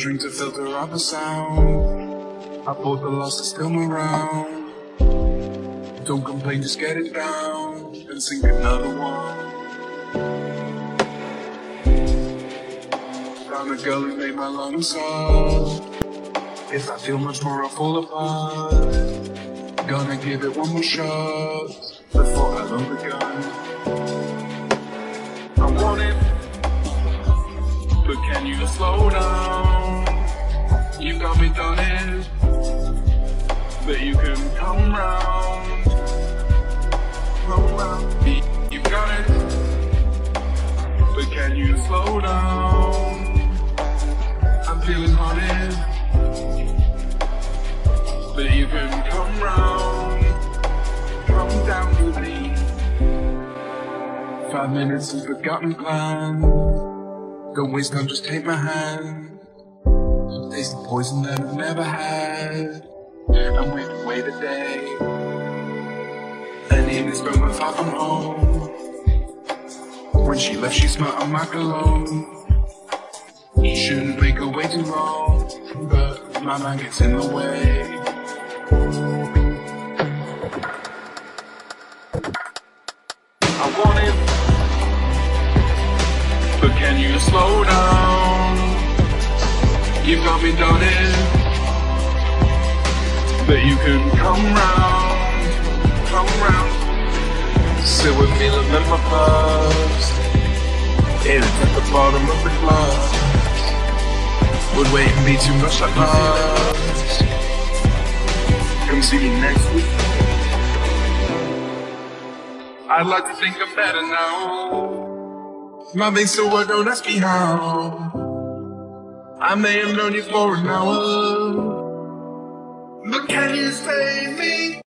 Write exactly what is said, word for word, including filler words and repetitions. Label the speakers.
Speaker 1: drink to filter out the sound. I bought the lost to still me around. Don't complain, just get it down and sing another one. Found a girl who made my lungs soft. If I feel much more, I'll fall apart. Gonna give it one more shot before I load the gun. I want it, but can you slow down? You got me done it, but you can come round. Come round. You got it, but can you slow down? I'm feeling haunted, but you can come round. Come down with me. Five minutes of forgotten plans. Don't waste time, just take my hand. Taste the poison that I've never had. I'm waiting away today. I need to spend my far from home. When she left, she smelled of my cologne. You shouldn't make her wait too long, but my mind gets in the way. I want it, but can you slow down? You've got me done it, but you can come round, come round. Sit with me, remember past. It's at the bottom of the glass. Would wait and be too much like last. Come see me next week. I'd like to think I'm better now. My veins still work, don't ask me how. I may have known you for an hour, but can you save me?